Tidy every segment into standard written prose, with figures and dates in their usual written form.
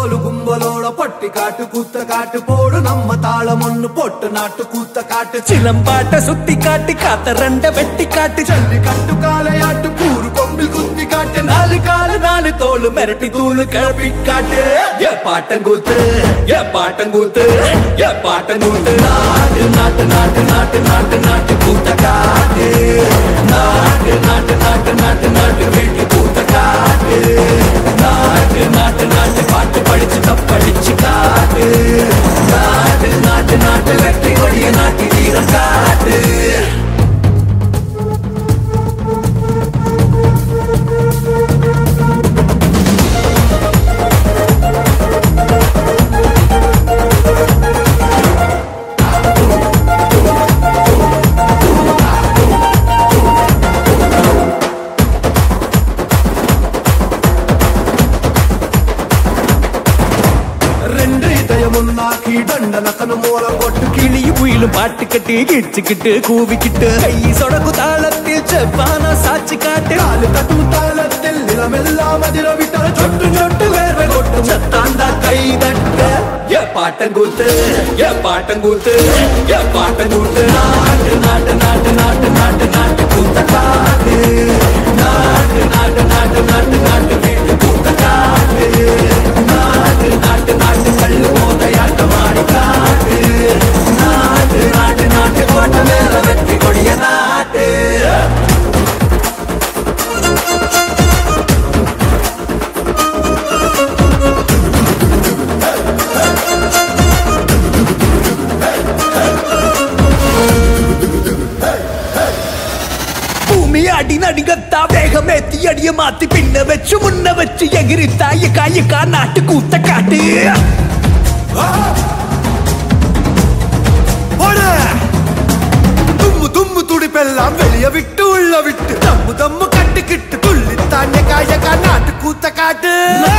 கோலு கும்பலோட பட்டி காட்டு கூத்த காட்டு போடு நம்ம தாளம் ஒண்ணு போட்டு நாட்டு கூத்த காட்டு சிலம்பாட்ட சுத்தி காட்டு காத்த ரெண்ட வெட்டி காட்டு ஜல்லி கட்டு காலையாட்டு கூறு கொம்பில் குத்தி காட்டு நாலு காலு நாலு தோளு மிரட்டி தூளு கிளப்பி காட்டு ஏ பாட்டங்கூத்து ஏ பாட்டங்கூத்து ஏ பாட்டங்கூத்து நாட்டு நாட்டு நாட்டு நாட்டு நாட்டு நாட்டு கூத்த காட்டு நாட்டு நாட்டு நாட்டு நாட்டு நாட்டு வீட்டு கூத்த காட்டு நாட்டு நாட்டு நாட்டு பாட்டு படிச்சு தப்படிச்சு காட்டு நாட்டு நாட்டு நாட்டு வெற்றி கொடிய நாட்டி வீரம் காட்டு தண்டனக்கனு மூல போட்டு கிளியும் குயிலும் பாட்டு கட்டி கிடிச்சுக்கிட்டு கூவிக்கிட்டு கை சொடக்கு தாளத்தில் செவ்வான சாட்சி காட்டு காலு தட்டும் தாளத்தில் நிலமெல்லாம் அதிர விட்டால சொட்டு சொட்டு வேர்வை கொட்டும் சத்தாண்டா கை தட்ட ஏ பாட்டங்கூத்து ஏ பாட்டங்கூத்து ஏ பாட்டங்கூத்து நாட்டு நாட்டு நாட்டு நாட்டு நாட்டு நாட்டு கூத்த காட்டு நாட்டு நாட்டு நாட்டு நாட்டு நாட்டு வீட்டு கூத்த காட்டு நாட்டு நாட்டு நாட்டு கல்லு மோதையாட்ட மாடி காட்டு நாட்டு நாட்டு நாட்டு கோட்டை மேல வெற்றி கொடிய நாட்டு அடி நடிகத்தா வேகமேத்தி அடிய மாத்தி பின்ன வச்சு முன்ன வச்சு எகிரித்தா காயக்கா நாட்டு கூத்த காட்டு தும்மு தும்மு துடிப்பெல்லாம் வெளிய விட்டு உள்ள விட்டு தம்மு தம்மு கட்டுக்கிட்டு துள்ளித்தாண்ட காயக்கா நாட்டு கூத்த காட்டு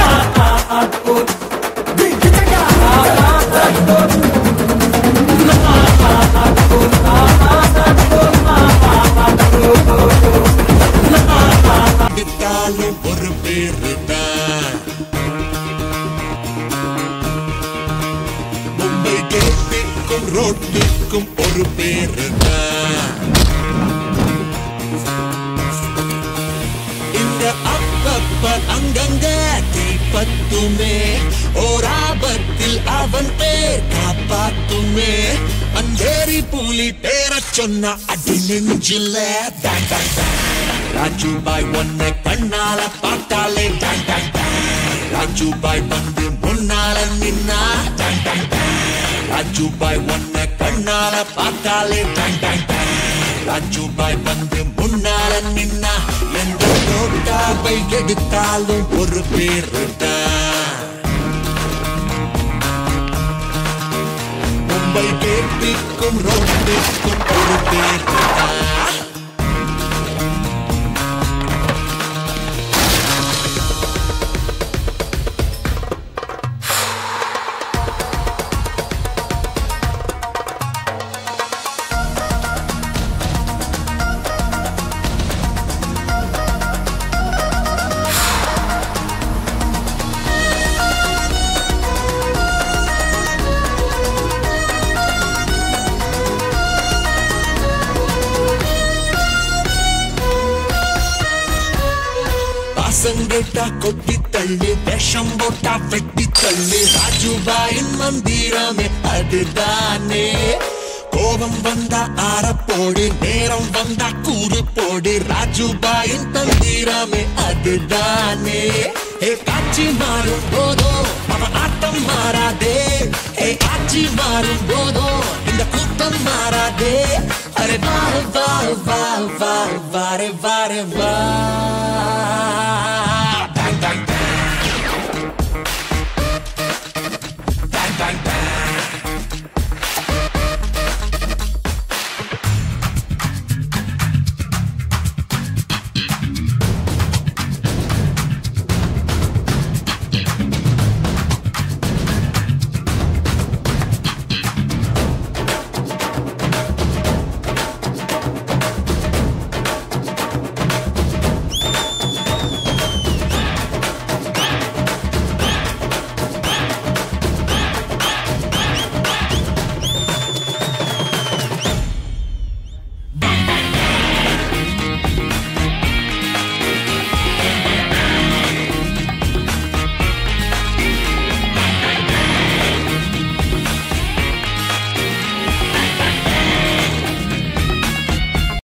ஒரு பேரு தான் மும்பை கேட்டுக்கும் ரோட்டுக்கும் ஒரு பேரு தான் இந்த அப்பப்ப அங்கங்க தீப்பத்துமே ஓராபத்தில் அவன் பேர் காப்பாத்துமே அந்தேரி புலி பேர சொன்ன அடி நெஞ்சில டாங் டாங் டாங் ராஜுபாய் ஒன்னை கண்ணால பார்த்தாலே டாங் டாங் டாங் ராஜுபாய் வந்து முன்னால நின்னா டாங் டாங் டாங் ராஜுபாய் ஒன்னை கண்ணால பார்த்தாலே டாங் டாங் டாங் ராஜுபாய் வந்து முன்னால நின்னா எந்த நோட்டாவை எடுத்தாலும் ஒரு பேரு தான் மும்பை கேட்டுக்கும் ரோட்டுக்கும் ஒரு பேரு தான் சங்கேட்டா கொட்டி தள்ளு விஷம் போட்டா வெட்டி தள்ளு ராஜுபாயின் மந்திரமே அதுதானே கோபம் வந்தா ஆறப்போடு நேரம் வந்தா கூறு போடு ராஜுபாயின் தந்திரமே அதுதானே ஏ காட்சி மாறும் போதோ அவன் ஆட்டம் மாறாதே ஏ காட்சி மாறும் போதோ இந்த கூட்டம் மாறாதே அரே வாரு வாரு வாரு வாரு வாரு வாரு வா